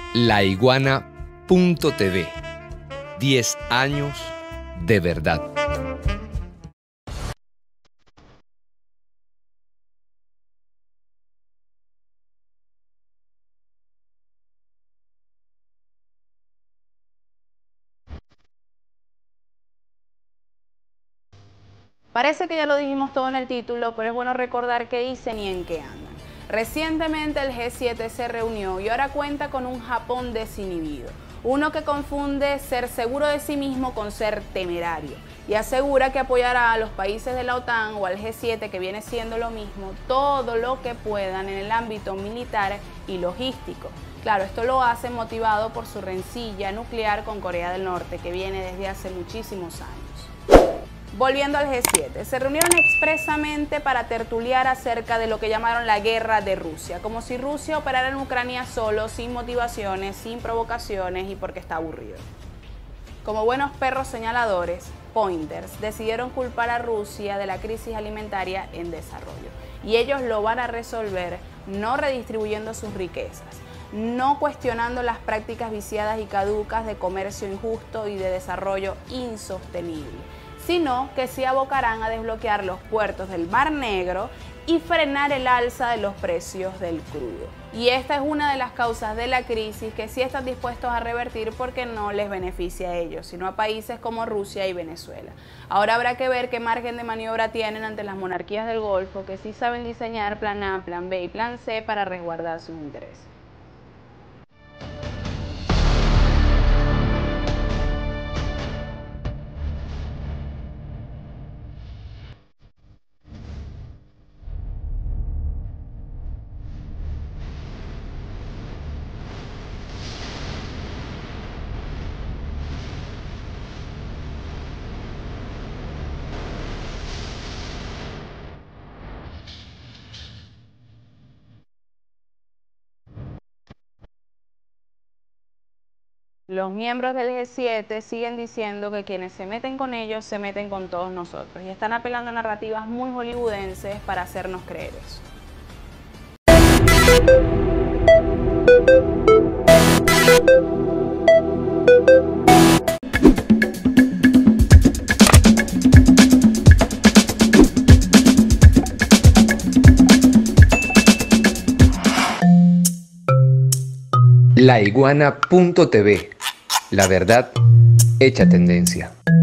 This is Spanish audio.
Laiguana.tv. 10 años de verdad. Parece que ya lo dijimos todo en el título, pero es bueno recordar qué dicen y en qué andan. Recientemente el G7 se reunió y ahora cuenta con un Japón desinhibido. Uno que confunde ser seguro de sí mismo con ser temerario y asegura que apoyará a los países de la OTAN o al G7, que viene siendo lo mismo, todo lo que puedan en el ámbito militar y logístico. Claro, esto lo hace motivado por su rencilla nuclear con Corea del Norte, que viene desde hace muchísimos años. Volviendo al G7, se reunieron expresamente para tertuliar acerca de lo que llamaron la guerra de Rusia, como si Rusia operara en Ucrania solo, sin motivaciones, sin provocaciones y porque está aburrido. Como buenos perros señaladores, pointers, decidieron culpar a Rusia de la crisis alimentaria en desarrollo. Y ellos lo van a resolver no redistribuyendo sus riquezas, no cuestionando las prácticas viciadas y caducas de comercio injusto y de desarrollo insostenible, sino que se abocarán a desbloquear los puertos del Mar Negro y frenar el alza de los precios del crudo. Y esta es una de las causas de la crisis que sí están dispuestos a revertir porque no les beneficia a ellos, sino a países como Rusia y Venezuela. Ahora habrá que ver qué margen de maniobra tienen ante las monarquías del Golfo, que sí saben diseñar plan A, plan B y plan C para resguardar sus intereses. Los miembros del G7 siguen diciendo que quienes se meten con ellos se meten con todos nosotros y están apelando a narrativas muy hollywoodenses para hacernos creer eso. Laiguana.tv. La verdad hecha tendencia.